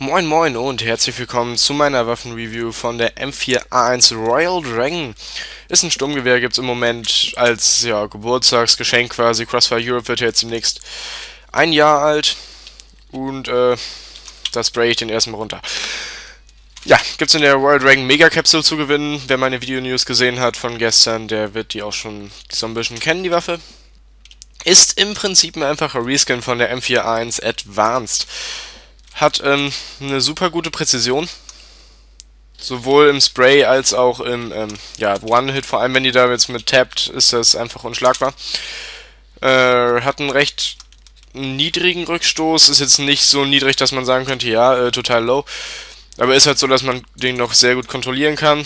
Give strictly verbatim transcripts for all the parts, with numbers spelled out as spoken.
Moin moin und herzlich willkommen zu meiner Waffenreview von der M vier A eins Royal Dragon. Ist ein Sturmgewehr, gibt es im Moment als ja, Geburtstagsgeschenk quasi. Crossfire Europe wird jetzt demnächst ein Jahr alt und äh, da spray ich den erstmal runter. Ja, gibt es in der Royal Dragon Mega Capsule zu gewinnen. Wer meine Video-News gesehen hat von gestern, der wird die auch schon so ein bisschen kennen, die Waffe. Ist im Prinzip ein einfacher Reskin von der M vier A eins Advanced. Hat ähm, eine super gute Präzision, sowohl im Spray als auch im ähm, ja, One-Hit, vor allem wenn die da jetzt mit tappt, ist das einfach unschlagbar. Äh, hat einen recht niedrigen Rückstoß, ist jetzt nicht so niedrig, dass man sagen könnte, ja, äh, total low, aber ist halt so, dass man den noch sehr gut kontrollieren kann.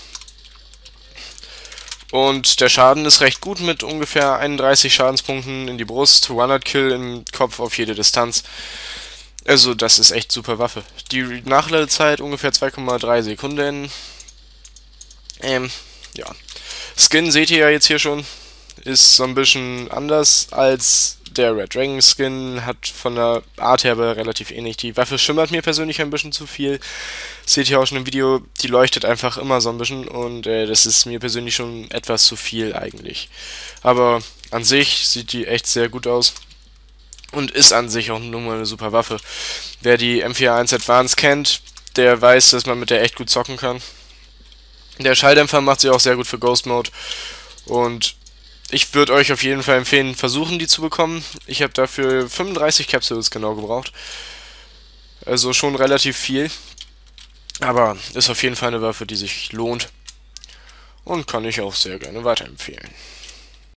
Und der Schaden ist recht gut mit ungefähr einunddreißig Schadenspunkten in die Brust, hundert Kill im Kopf auf jede Distanz. Also, das ist echt super Waffe. Die Nachladezeit ungefähr zwei Komma drei Sekunden. Ähm, ja. Skin seht ihr ja jetzt hier schon. Ist so ein bisschen anders als der Red Dragon Skin. Hat von der Art her aber relativ ähnlich. Die Waffe schimmert mir persönlich ein bisschen zu viel. Seht ihr auch schon im Video. Die leuchtet einfach immer so ein bisschen. Und äh, das ist mir persönlich schon etwas zu viel eigentlich. Aber an sich sieht die echt sehr gut aus. Und ist an sich auch nun mal eine super Waffe. Wer die M vier A eins Advance kennt, der weiß, dass man mit der echt gut zocken kann. Der Schalldämpfer macht sie auch sehr gut für Ghost Mode. Und ich würde euch auf jeden Fall empfehlen, versuchen die zu bekommen. Ich habe dafür fünfunddreißig Capsules genau gebraucht. Also schon relativ viel. Aber ist auf jeden Fall eine Waffe, die sich lohnt. Und kann ich auch sehr gerne weiterempfehlen.